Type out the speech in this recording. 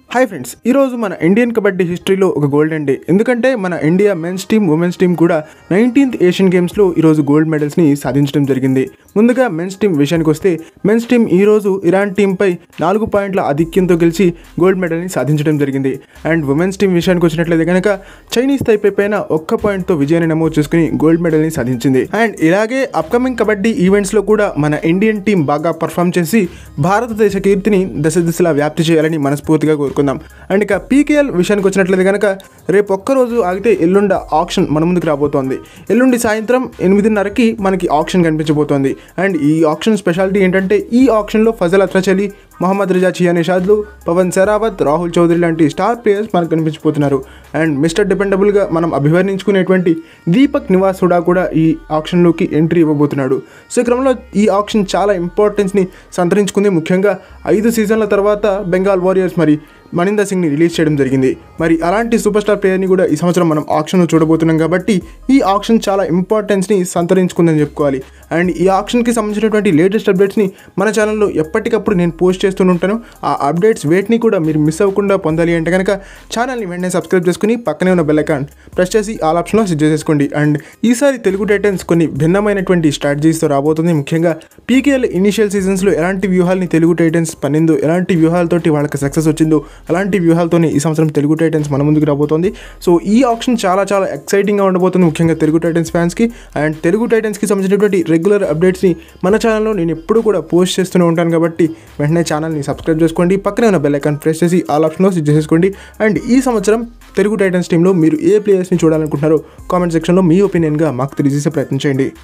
Hi friends, ఈరోజు మన Indian kabaddi హిస్టరీలో ఒక గోల్డెన్ డే. ఎందుకంటే మన India men's team, women's team కూడా 19th ఏషియన్ గేమ్స్లో ఈరోజు గోల్డ్ మెడల్స్ని సాధించడం జరిగింది. ముందుగా మెన్స్ టీమ్ విషయానికి వస్తే మెన్స్ టీమ్ ఈరోజు ఇరాన్ టీంపై 4 పాయింట్ల ఆధిక్యంతో గెలిచి గోల్డ్ మెడల్ని సాధించడం జరిగింది. అండ్ ఉమెన్స్ టీమ్ విషయానికి వచ్చినట్లయితే కనుక చైనీస్ తైపే పైన 1 పాయింట్తో విజయాన్ని నమోదు చేసుకుని గోల్డ్ మెడల్ని సాధించింది. అండ్ ఇలాగే అప్కమింగ్ కబడ్డీ ఈవెంట్స్లో కూడా మన ఇండియన్ టీం బాగా పర్ఫామ్ చేసి భారతదేశ కీర్తిని దశ దిశలా వ్యాప్తి చేయాలని మనస్ఫూర్తిగా కోరుకుంటున్నాం. అండ్ ఇక పీకేఎల్ విషయానికి వచ్చినట్లయితే కనుక రేపు ఒక్కరోజు ఆగితే ఎల్లుండి ఆప్షన్ మన ముందుకు రాబోతోంది. ఎల్లుండి సాయంత్రం 8:30కి మనకి ఆప్షన్ కనిపించబోతోంది. అండ్ ఈ ఆప్షన్ స్పెషాలిటీ ఏంటంటే ఈ ఆప్షన్లో ఫజల్ అత్రచలి, మొహమ్మద్ రిజా చియానీ షాద్లు, పవన్ సెరావత్, రాహుల్ చౌదరి లాంటి స్టార్ ప్లేయర్స్ మనకు కనిపించిపోతున్నారు. అండ్ మిస్టర్ డిపెండబుల్గా మనం అభివర్ణించుకునేటువంటి దీపక్ నివాస్ హుడా కూడా ఈ ఆప్షన్లోకి ఎంట్రీ ఇవ్వబోతున్నాడు. సో ఈ క్రమంలో ఈ ఆప్షన్ చాలా ఇంపార్టెన్స్ని సంతరించుకుంది. ముఖ్యంగా 5 సీజన్ల తర్వాత బెంగాల్ వారియర్స్ మరి మణీందర్ సింగ్ని రిలీజ్ చేయడం జరిగింది. మరి అలాంటి సూపర్ స్టార్ ప్లేయర్ని కూడా ఈ సంవత్సరం మనం ఆప్షన్లో చూడబోతున్నాం కాబట్టి ఈ ఆప్షన్ చాలా ఇంపార్టెన్స్ని సంతరించుకుందని చెప్పుకోవాలి. అండ్ ఈ ఆప్షన్కి సంబంధించినటువంటి లేటెస్ట్ అప్డేట్స్ని మన ఛానల్లో ఎప్పటికప్పుడు నేను పోస్ట్ చేస్తుంటాను. ఆ అప్డేట్స్ వేటిని కూడా మీరు మిస్ అవ్వకుండా పొందాలి అంటే కనుక ఛానల్ని వెంటనే సబ్స్క్రైబ్ చేసుకుని పక్కనే ఉన్న బెల్ ఐకాన్ ప్రెస్ చేసి ఆల్ ఆప్షన్లో సెట్ చేసేసుకోండి. అండ్ ఈసారి తెలుగు టైటన్స్ కొన్ని భిన్నమైనటువంటి స్ట్రాటజీస్తో రాబోతుంది. ముఖ్యంగా పీకేఎల్ ఇనిషియల్ సీజన్స్లో ఎలాంటి వ్యూహాలని తెలుగు టైటన్స్ పన్నిందో, ఎలాంటి వ్యూహాలతోటి వాళ్ళకి సక్సెస్ వచ్చిందో అలాంటి వ్యూహాలతోనే ఈ సంవత్సరం తెలుగు టైటన్స్ మన ముందుకు రాబోతోంది. సో ఈ ఆప్షన్ చాలా ఎక్సైటింగ్గా ఉండబోతుంది, ముఖ్యంగా తెలుగు టైటన్స్ ఫ్యాన్స్కి. అండ్ తెలుగు టైటన్స్కి సంబంధించినటువంటి రెగ్యులర్ అప్డేట్స్ని మన ఛానల్లో నేను ఎప్పుడు కూడా పోస్ట్ చేస్తూనే ఉంటాను కాబట్టి వెంటనే ఛానల్ని సబ్స్క్రైబ్ చేసుకోండి, పక్కనే ఉన్న బెల్ ఐకాన్ ప్రెస్ చేసి ఆల్ ఆప్షన్లో సెట్ చేసేసుకోండి. అండ్ ఈ సంవత్సరం తెలుగు టైటన్స్ టీంలో మీరు ఏ ప్లేయర్స్ని చూడాలనుకుంటున్నారో కామెంట్ సెక్షన్లో మీ ఒపీనియన్గా మాకు తెలియజేసే ప్రయత్నం చేయండి.